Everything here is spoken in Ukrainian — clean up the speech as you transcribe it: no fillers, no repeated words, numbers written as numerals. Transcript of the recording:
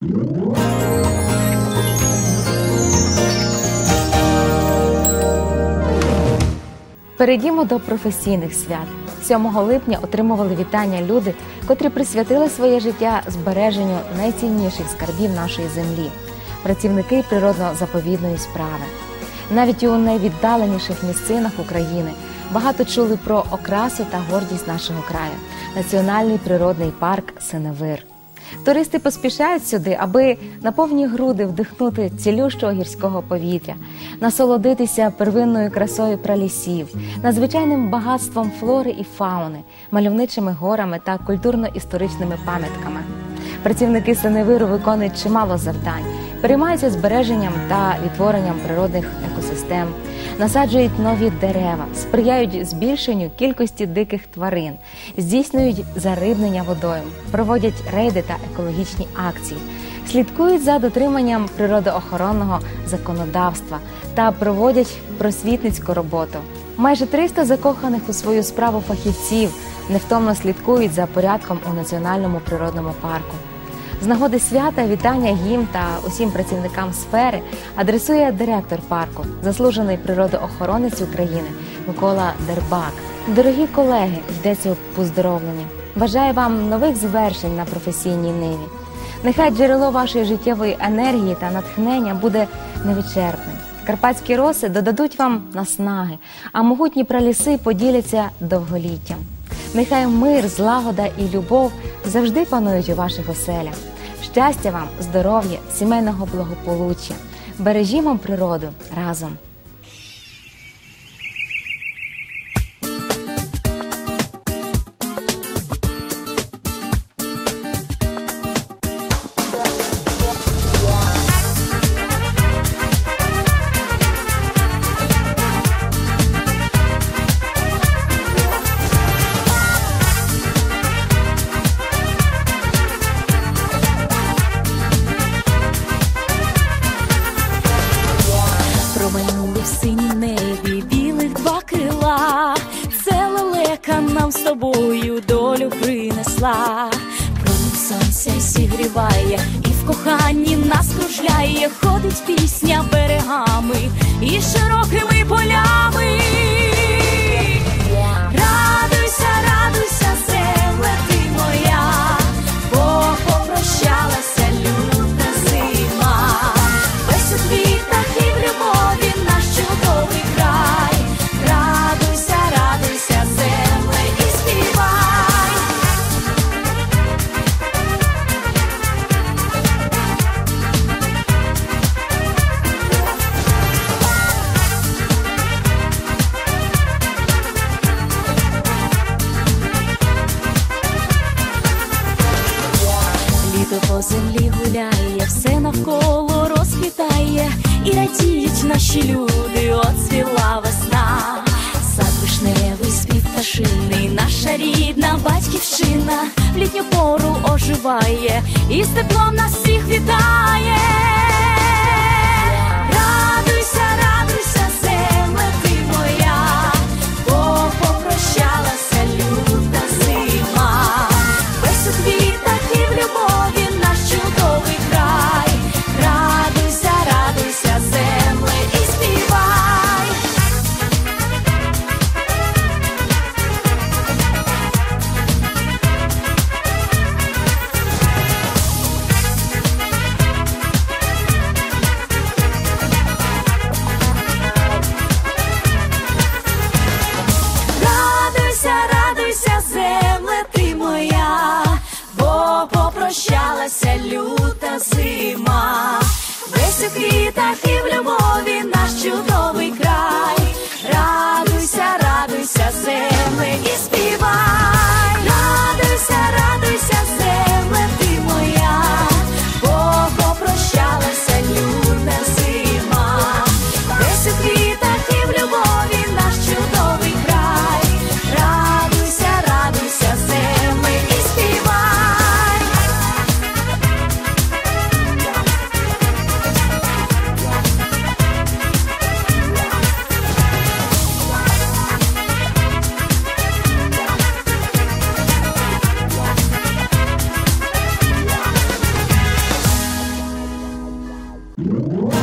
Перейдімо до професійних свят. 7 липня отримували вітання люди, котрі присвятили своє життя збереженню найцінніших скарбів нашої землі – працівники природно-заповідної справи. Навіть у найвіддаленіших місцинах України багато чули про окрасу та гордість нашого краю – Національний природний парк Синевир. Туристи поспішають сюди, аби на повні груди вдихнути цілющого гірського повітря, насолодитися первинною красою пралісів, надзвичайним багатством флори і фауни, мальовничими горами та культурно-історичними пам'ятками. Працівники Синевиру виконують чимало завдань, переймаються збереженням та відтворенням природних екосистем, насаджують нові дерева, сприяють збільшенню кількості диких тварин, здійснюють зарибнення водойм, проводять рейди та екологічні акції, слідкують за дотриманням природоохоронного законодавства та проводять просвітницьку роботу. Майже 300 закоханих у свою справу фахівців невтомно слідкують за порядком у Національному природному парку. З нагоди свята вітання їм та усім працівникам сфери адресує директор парку, заслужений природоохоронець України Микола Дербак. Дорогі колеги, йдеться у поздоровленні. Бажаю вам нових звершень на професійній ниві. Нехай джерело вашої життєвої енергії та натхнення буде невичерпним. Карпатські роси додадуть вам наснаги, а могутні праліси поділяться довголіттям. Нехай мир, злагода і любов завжди панують у ваших оселях. Щастя вам, здоров'я, сімейного благополуччя. Бережімо природу разом. Промайнули в синім небі білих 2 крила. Це лелека нам з тобою долю принесла. Промінь сонця зігріває і в коханні нас кружляє. Ходить пісня берегами і широкими полями. Радуйся, радуйся, земле ти моя, бо попрощалася люта зима. Весь у квітах і в любові наш чудовий край. Радуйся, радуйся, земле, і співай. Літо по землі гуляє, все навколо розквітає, і радіють наші люди, оцвіла весна. Сад вишневий, спів пташиний, наша рідна батьківщина в літню пору оживає і з теплом нас всіх вітає. Радуйся, радуйся, земле ти моя, бо попрощалася люта зима. Весь у квітах і в любові наш чудовий край. Радуйся, радуйся, земле, і співай. Радуйся, радуйся, земле ти моя, бо попрощалася люта зима. Весь у квітах і в любові наш чудовий край. Радуйся, радуйся, земле, і співай. Радуйся, радуйся, земле ти моя, бо попрощалася люта зима. Весь у квітах і в любові наш чудовий край. Радуйся, радуйся, земле, і співай. Україна!